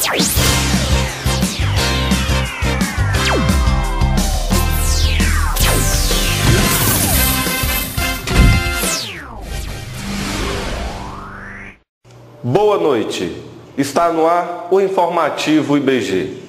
Boa noite, está no ar o Informativo IBG.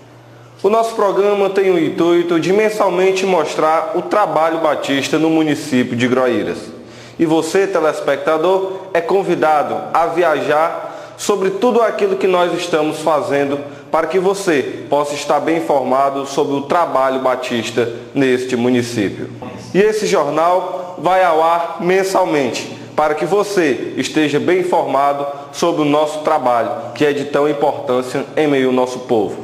O nosso programa tem o intuito de mensalmente mostrar o trabalho batista no município de Groaíras. E você, telespectador, é convidado a viajar sobre tudo aquilo que nós estamos fazendo para que você possa estar bem informado sobre o trabalho batista neste município. E esse jornal vai ao ar mensalmente, para que você esteja bem informado sobre o nosso trabalho, que é de tão importância em meio ao nosso povo.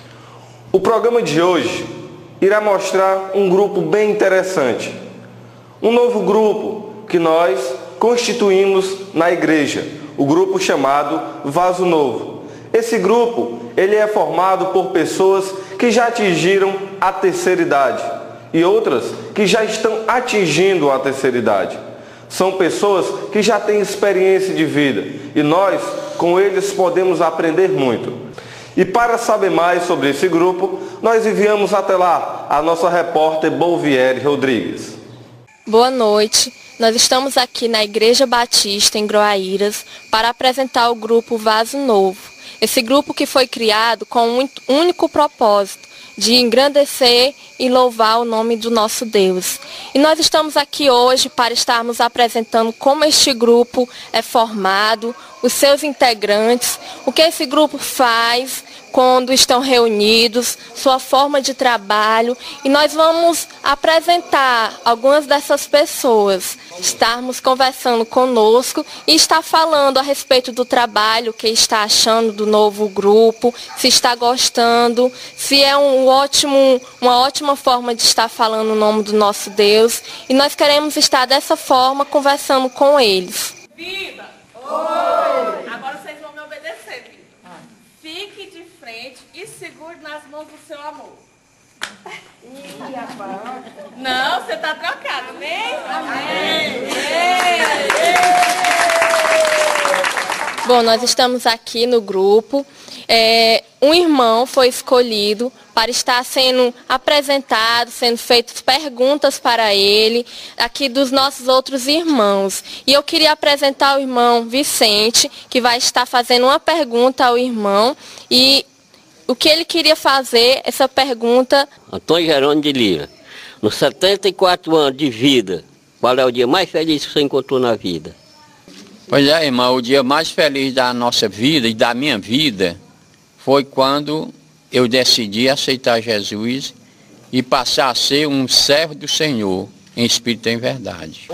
O programa de hoje irá mostrar um grupo bem interessante. Um novo grupo que nós constituímos na igreja, o grupo chamado Vaso Novo. Esse grupo, ele é formado por pessoas que já atingiram a terceira idade e outras que já estão atingindo a terceira idade. São pessoas que já têm experiência de vida e nós, com eles, podemos aprender muito. E para saber mais sobre esse grupo, nós enviamos até lá a nossa repórter Bolviere Rodrigues. Boa noite, nós estamos aqui na Igreja Batista em Groaíras para apresentar o grupo Vaso Novo. Esse grupo que foi criado com um único propósito, de engrandecer e louvar o nome do nosso Deus. E nós estamos aqui hoje para estarmos apresentando como este grupo é formado, os seus integrantes, o que esse grupo faz quando estão reunidos, sua forma de trabalho, e nós vamos apresentar algumas dessas pessoas, estarmos conversando conosco e estar falando a respeito do trabalho, o que está achando do novo grupo, se está gostando, se é uma ótima forma de estar falando o nome do nosso Deus, e nós queremos estar dessa forma conversando com eles. Viva! Oi! Agora vocês vão me obedecer, filho. Fique de frente e segure nas mãos do seu amor. Não, você está trocado, amém? Amém! Bom, nós estamos aqui no grupo. Um irmão foi escolhido para estar sendo apresentado, sendo feitas perguntas para ele, aqui dos nossos outros irmãos. E eu queria apresentar o irmão Vicente, que vai estar fazendo uma pergunta ao irmão, e o que ele queria fazer, essa pergunta... Antônio Jerônimo de Lira, nos 74 anos de vida, qual é o dia mais feliz que você encontrou na vida? Pois é, irmão, o dia mais feliz da nossa vida e da minha vida foi quando eu decidi aceitar Jesus e passar a ser um servo do Senhor, em espírito e em verdade.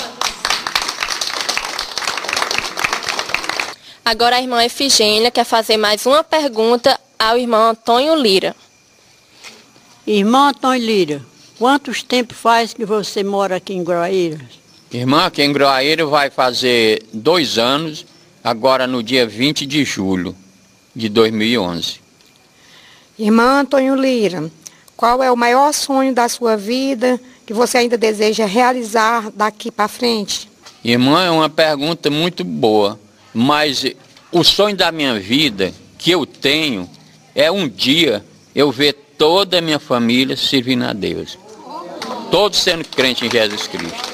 Agora a irmã Efigênia quer fazer mais uma pergunta ao irmão Antônio Lira. Irmão Antônio Lira, quantos tempos faz que você mora aqui em Groaíras? Irmã, aqui em Groaíras vai fazer 2 anos, agora no dia 20 de julho de 2011. Irmã Antônio Lira, qual é o maior sonho da sua vida que você ainda deseja realizar daqui para frente? Irmã, é uma pergunta muito boa, mas o sonho da minha vida que eu tenho é um dia eu ver toda a minha família servindo a Deus. Todos sendo crentes em Jesus Cristo.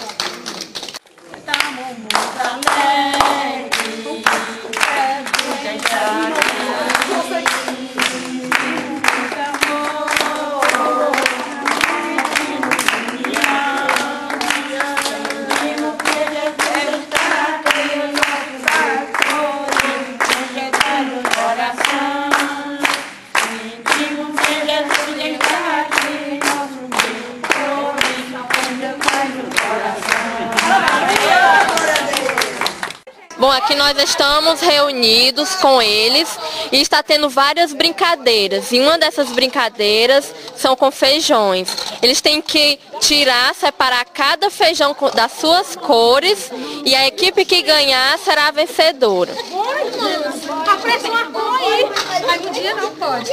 Bom, aqui nós estamos reunidos com eles e está tendo várias brincadeiras. E uma dessas brincadeiras são com feijões. Eles têm que separar cada feijão das suas cores e a equipe que ganhar será a vencedora. Apressa uma cor aí. Mas um dia não pode.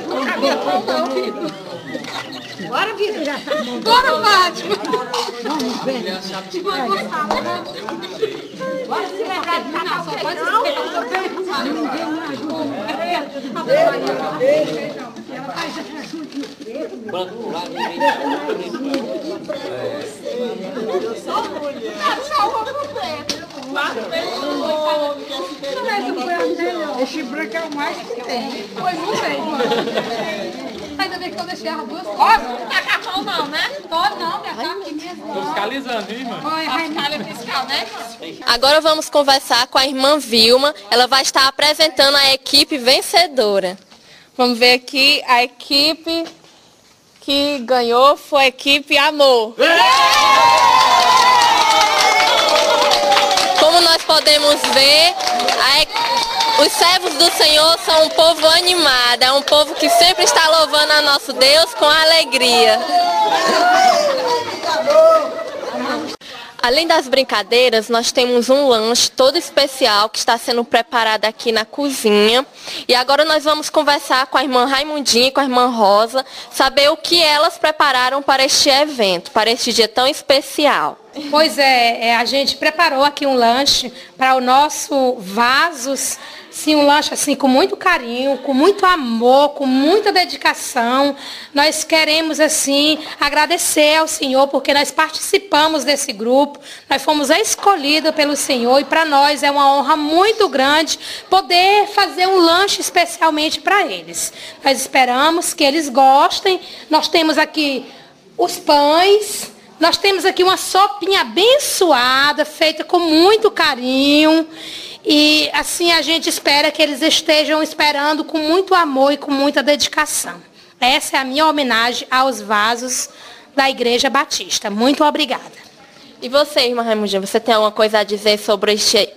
Bora, Vitor. Bora, Fátima. Vamos ver. Bora se lembrar de Natal. Só pode esperar. Ninguém me ajuda. Esse branco é o mais que tem. Pois não sei, mano. Ainda bem que eu deixei as duas. Ó, não tá cartão não, né? Tô não, minha tá aqui mesmo. Tô fiscalizando, hein, irmã? Fiscal fiscal, né? Agora vamos conversar com a irmã Vilma. Ela vai estar apresentando a equipe vencedora. Vamos ver aqui, a equipe que ganhou foi a equipe Amor. Como nós podemos ver, os servos do Senhor são um povo animado, é um povo que sempre está louvando a nosso Deus com alegria. Além das brincadeiras, nós temos um lanche todo especial que está sendo preparado aqui na cozinha. E agora nós vamos conversar com a irmã Raimundinha e com a irmã Rosa, saber o que elas prepararam para este evento, para este dia tão especial. Pois a gente preparou aqui um lanche para o nosso Vasos. Sim, um lanche assim com muito carinho, com muito amor, com muita dedicação. Nós queremos assim agradecer ao Senhor porque nós participamos desse grupo. Nós fomos escolhidos pelo Senhor e para nós é uma honra muito grande poder fazer um lanche especialmente para eles. Nós esperamos que eles gostem. Nós temos aqui os pães. Nós temos aqui uma sopinha abençoada, feita com muito carinho. E assim a gente espera que eles estejam esperando com muito amor e com muita dedicação. Essa é a minha homenagem aos Vasos da Igreja Batista. Muito obrigada. E você, irmã Raimundinha, você tem alguma coisa a dizer sobre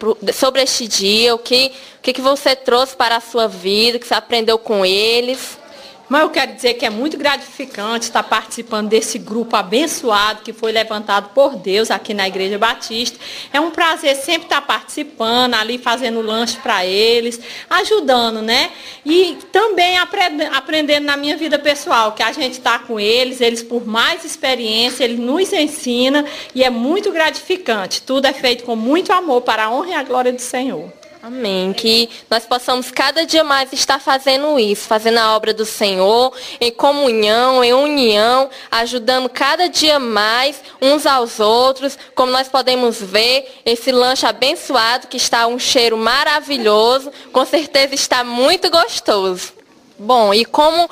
este dia? O que você trouxe para a sua vida, que você aprendeu com eles? Mas eu quero dizer que é muito gratificante estar participando desse grupo abençoado que foi levantado por Deus aqui na Igreja Batista. É um prazer sempre estar participando, ali fazendo lanche para eles, ajudando, né? E também aprendendo na minha vida pessoal, que a gente está com eles por mais experiência, eles nos ensinam e é muito gratificante. Tudo é feito com muito amor para a honra e a glória do Senhor. Amém. Que nós possamos cada dia mais estar fazendo isso, fazendo a obra do Senhor, em comunhão, em união, ajudando cada dia mais uns aos outros. Como nós podemos ver, esse lanche abençoado que está um cheiro maravilhoso, com certeza está muito gostoso. Bom, e como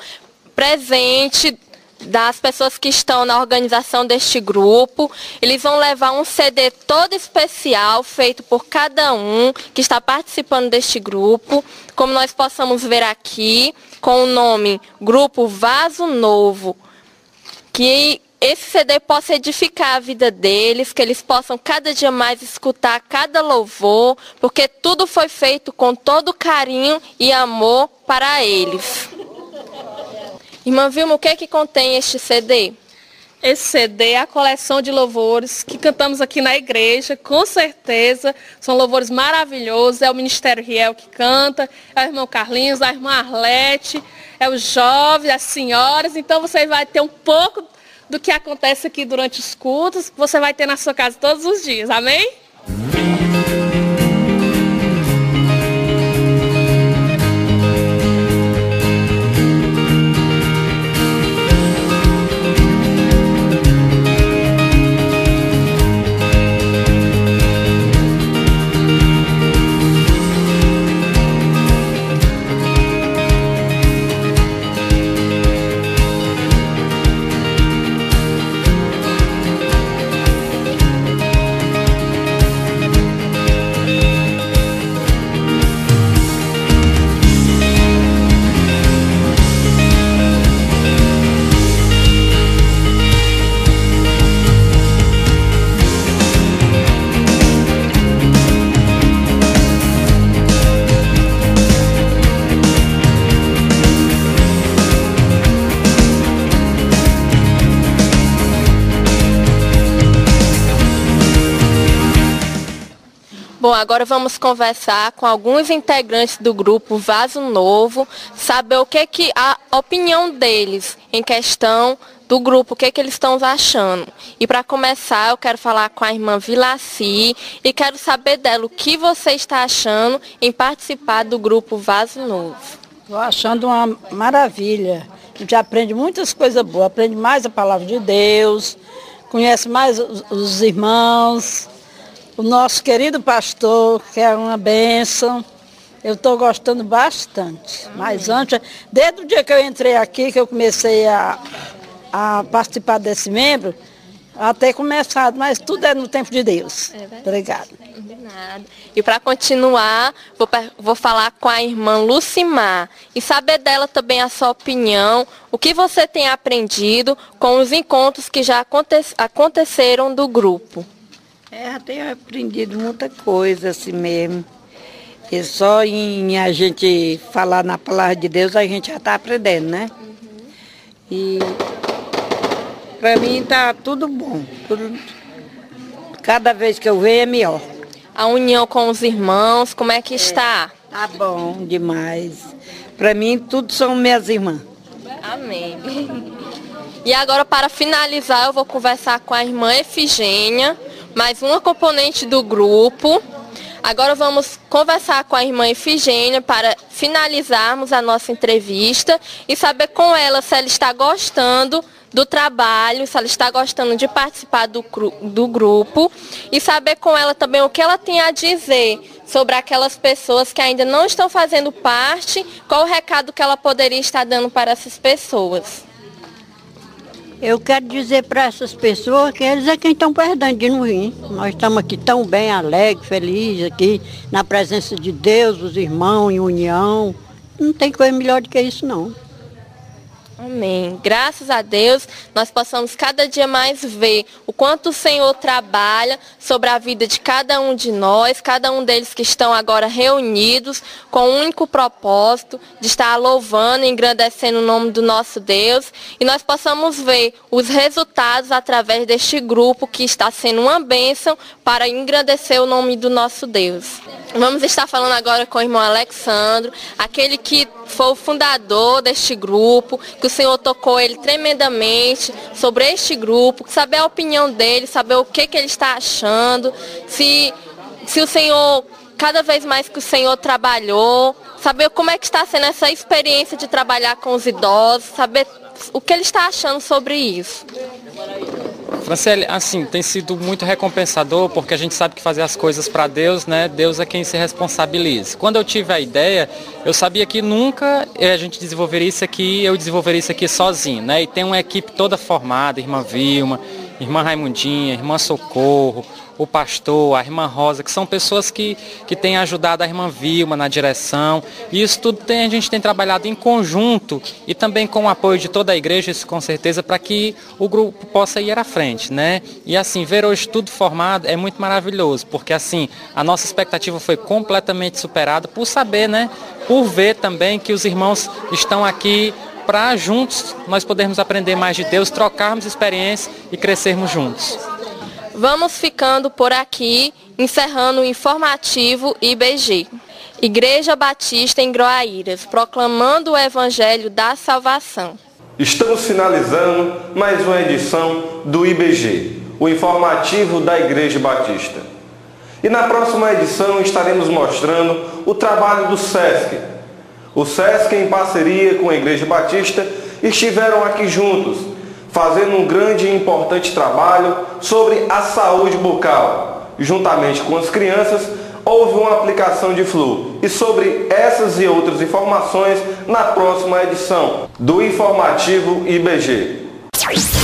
presente das pessoas que estão na organização deste grupo, eles vão levar um CD todo especial, feito por cada um que está participando deste grupo, como nós possamos ver aqui, com o nome Grupo Vaso Novo, que esse CD possa edificar a vida deles, que eles possam cada dia mais escutar cada louvor, porque tudo foi feito com todo carinho e amor para eles. Irmã Vilma, o que é que contém este CD? Esse CD é a coleção de louvores que cantamos aqui na igreja, com certeza. São louvores maravilhosos, é o Ministério Riel que canta, é o irmão Carlinhos, a irmã Arlete, é os jovens, as senhoras. Então você vai ter um pouco do que acontece aqui durante os cultos, você vai ter na sua casa todos os dias, amém? Bom, agora vamos conversar com alguns integrantes do grupo Vaso Novo, saber o que a opinião deles em questão do grupo, o que eles estão achando. E para começar, eu quero falar com a irmã Vilaci e quero saber dela o que você está achando em participar do grupo Vaso Novo. Estou achando uma maravilha. A gente aprende muitas coisas boas, aprende mais a palavra de Deus, conhece mais os irmãos, o nosso querido pastor, que é uma bênção. Eu estou gostando bastante. Mas antes, desde o dia que eu entrei aqui, que eu comecei a participar desse membro, até começado, mas tudo é no tempo de Deus. Obrigada. De nada. E para continuar, vou falar com a irmã Lucimar e saber dela também a sua opinião, o que você tem aprendido com os encontros que já aconteceram do grupo. Eu tenho aprendido muita coisa assim mesmo. E só em a gente falar na palavra de Deus, a gente já está aprendendo, né? E para mim está tudo bom. Cada vez que eu vejo é melhor. A união com os irmãos, como é que está? Tá bom demais. Para mim, tudo são minhas irmãs. Amém. E agora, para finalizar, eu vou conversar com a irmã Efigênia, mais uma componente do grupo. Agora vamos conversar com a irmã Efigênia para finalizarmos a nossa entrevista e saber com ela se ela está gostando do trabalho, se ela está gostando de participar do grupo e saber com ela também o que ela tem a dizer sobre aquelas pessoas que ainda não estão fazendo parte, qual o recado que ela poderia estar dando para essas pessoas. Eu quero dizer para essas pessoas que eles é quem estão perdendo de não vir. Nós estamos aqui tão bem, alegres, felizes aqui, na presença de Deus, os irmãos, em união. Não tem coisa melhor do que isso, não. Amém. Graças a Deus, nós possamos cada dia mais ver o quanto o Senhor trabalha sobre a vida de cada um de nós, cada um deles que estão agora reunidos com o único propósito de estar louvando e engrandecendo o nome do nosso Deus e nós possamos ver os resultados através deste grupo que está sendo uma bênção para engrandecer o nome do nosso Deus. Vamos estar falando agora com o irmão Alexandro, aquele que foi o fundador deste grupo, que o Senhor tocou ele tremendamente sobre este grupo, saber a opinião dele, saber o que ele está achando, se o Senhor, cada vez mais que o Senhor trabalhou, saber como é que está sendo essa experiência de trabalhar com os idosos, saber o que ele está achando sobre isso. Franciele, assim, tem sido muito recompensador porque a gente sabe que fazer as coisas para Deus, né? Deus é quem se responsabiliza. Quando eu tive a ideia, eu sabia que nunca a gente desenvolveria isso aqui, eu desenvolveria isso aqui sozinho, né? E tem uma equipe toda formada, irmã Vilma, irmã Raimundinha, irmã Socorro, o pastor, a irmã Rosa, que são pessoas que têm ajudado a irmã Vilma na direção. E isso tudo a gente tem trabalhado em conjunto e também com o apoio de toda a igreja, isso com certeza, para que o grupo possa ir à frente, né? E assim, ver hoje tudo formado é muito maravilhoso, porque assim, a nossa expectativa foi completamente superada por saber, né? Por ver também que os irmãos estão aqui para juntos nós podermos aprender mais de Deus, trocarmos experiências e crescermos juntos. Vamos ficando por aqui, encerrando o informativo IBG. Igreja Batista em Groaíras, proclamando o Evangelho da Salvação. Estamos finalizando mais uma edição do IBG, o informativo da Igreja Batista. E na próxima edição estaremos mostrando o trabalho do SESC. O SESC, em parceria com a Igreja Batista, estiveram aqui juntos, fazendo um grande e importante trabalho sobre a saúde bucal. Juntamente com as crianças, houve uma aplicação de flu. E sobre essas e outras informações na próxima edição do Informativo IBG.